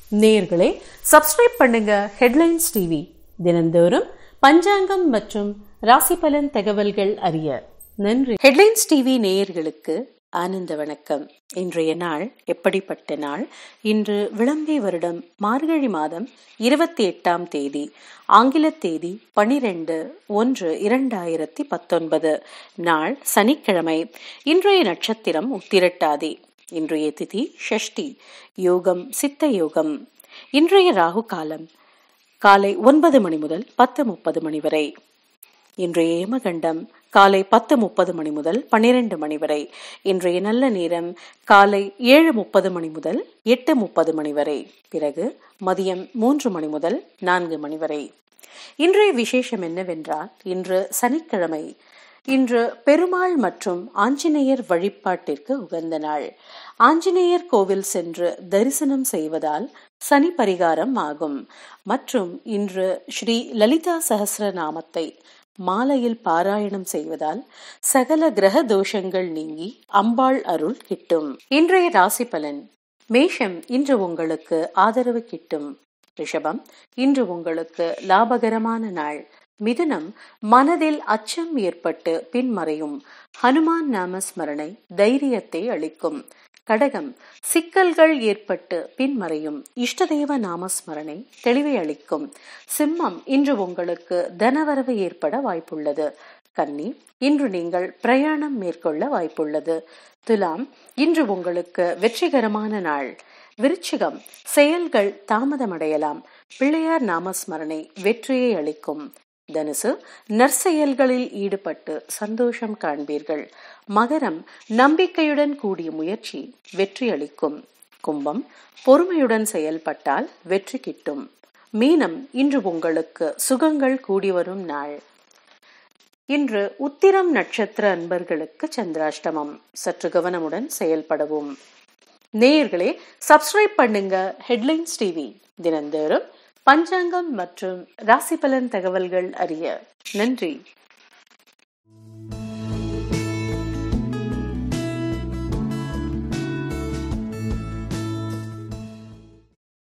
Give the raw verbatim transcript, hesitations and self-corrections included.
நேயர்களே, சப்ஸ்கிரைப் பண்ணுங்க headlines TV. தினந்தோறும் பஞ்சாங்கம் மற்றும் ராசி பலன் தகவல்கள் அறிய நன்றி. ஹெட்லைன்ஸ் டிவி நேயர்களுக்கு ஆனந்த வணக்கம். இன்றைய நாள் எப்படிப்பட்ட நாள்? இன்று விளம்பி வருடம் மார்கழி மாதம் இருபத்தி எட்டாம் தேதி, ஆங்கில தேதி பனிரெண்டு ஒன்று இரண்டாயிரத்தி பத்தொன்பது. நாள் சனிக்கிழமை. இன்றைய நட்சத்திரம் உத்திரட்டாதி. இன்றைய திதி ஷஷ்டி. யோகம் சித்த யோகம். இன்றைய ராகு காலம் காலை ஒன்பது மணி முதல் பத்து முப்பது மணி வரை. இன்றைய ஏமகண்டம் காலை பத்து முப்பது மணி முதல் பனிரெண்டு மணி வரை. இன்றைய நல்ல நேரம் காலை ஏழு முப்பது மணி முதல் எட்டு முப்பது மணி வரை. பிறகு மதியம் மூன்று மணி முதல் நான்கு மணி வரை. இன்றைய விசேஷம் என்னவென்றால், இன்று சனிக்கிழமை. இன்று பெருமாள் மற்றும் ஆஞ்சநேயர் வழிபாட்டிற்கு உகந்த நாள். ஆஞ்சநேயர் கோவில் சென்று தரிசனம் செய்வதால் சனி பரிகாரம் ஆகும். மற்றும் இன்று ஸ்ரீ லலிதா சஹஸ்ரநாமத்தை மாலையில் பாராயணம் செய்வதால் சகல கிரக தோஷங்கள் நீங்கி அம்பாள் அருள் கிட்டும். இன்றைய ராசி பலன். மேஷம், இன்று உங்களுக்கு ஆதரவு கிட்டும். ரிஷபம், இன்று உங்களுக்கு லாபகரமான நாள். மிதுனம், மனதில் அச்சம் ஏற்பட்டு பின்மறையும். ஹனுமான் நாமஸ்மரணை தைரியத்தை அளிக்கும். கடகம், சிக்கல்கள் ஏற்பட்டு பின்மறையும். இஷ்டதெய்வ நாமஸ்மரணை தெளிவை அளிக்கும். சிம்மம், இன்று உங்களுக்கு தனவரவு ஏற்பட வாய்ப்புள்ளது. கன்னி, இன்று நீங்கள் பிரயாணம் மேற்கொள்ள வாய்ப்புள்ளது. துலாம், இன்று உங்களுக்கு வெற்றிகரமான நாள். விருச்சிகம், செயல்கள் தாமதமடையலாம். பிள்ளையார் நாமஸ்மரணை வெற்றியை அளிக்கும். தனுசு, நற்செயல்களில் ஈடுபட்டு சந்தோஷம் காண்பீர்கள். மகரம், நம்பிக்கையுடன் கூடிய முயற்சி வெற்றி அளிக்கும். கும்பம், பொறுமையுடன் செயல்பட்டால் வெற்றி கிட்டும். மீனம், இன்று உங்களுக்கு சுகங்கள் கூடி வரும் நாள். இன்று உத்திரம் நட்சத்திர அன்பர்களுக்கு சந்திராஷ்டமம். சற்று கவனமுடன் செயல்படவும். நேயர்களே, சப்ஸ்கிரைப் பண்ணுங்க ஹெட்லைன்ஸ் டிவி. தினந்தோறும் பஞ்சாங்கம் மற்றும் ராசி பலன் தகவல்கள் அறிய நன்றி.